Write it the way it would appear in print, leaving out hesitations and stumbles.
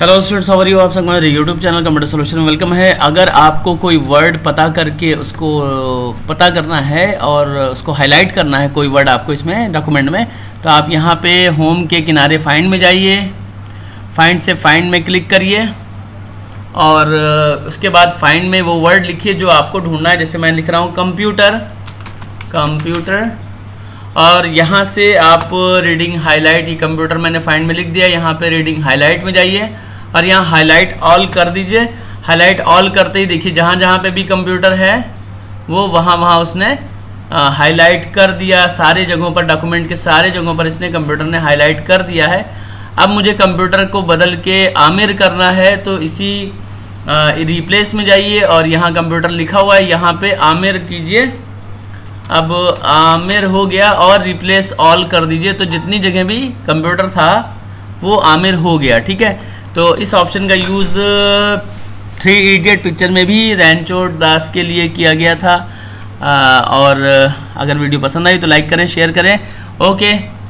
Hello students, how are you. आप सब हमारे यूट्यूब चैनल कंप्यूटर सॉल्यूशन में वेलकम है। अगर आपको कोई वर्ड पता करके उसको पता करना है और उसको हाईलाइट करना है, कोई वर्ड आपको इसमें डॉक्यूमेंट में, तो आप यहाँ पे होम के किनारे फाइंड में जाइए। फाइंड से फाइंड में क्लिक करिए और उसके बाद फाइंड में वो वर्ड लिखिए जो आपको ढूंढना है। जैसे मैं लिख रहा हूँ कंप्यूटर, और यहाँ से आप रीडिंग हाईलाइट, ये कंप्यूटर मैंने फाइंड में लिख दिया। यहाँ पे रीडिंग हाईलाइट में जाइए और यहाँ हाईलाइट ऑल कर दीजिए। हाईलाइट ऑल करते ही देखिए जहाँ जहाँ पे भी कंप्यूटर है वो वहाँ उसने हाईलाइट कर दिया। सारे जगहों पर, डॉक्यूमेंट के सारे जगहों पर इसने कंप्यूटर ने हाईलाइट कर दिया है। अब मुझे कंप्यूटर को बदल के आमिर करना है, तो इसी रिप्लेस में जाइए और यहाँ कंप्यूटर लिखा हुआ है, यहाँ पे आमिर कीजिए। अब आमिर हो गया और रिप्लेस ऑल कर दीजिए, तो जितनी जगह भी कंप्यूटर था वो आमिर हो गया। ठीक है, तो इस ऑप्शन का यूज़ 3 इडियट पिक्चर में भी रणछोड़ दास के लिए किया गया था। और अगर वीडियो पसंद आई तो लाइक करें, शेयर करें। ओके।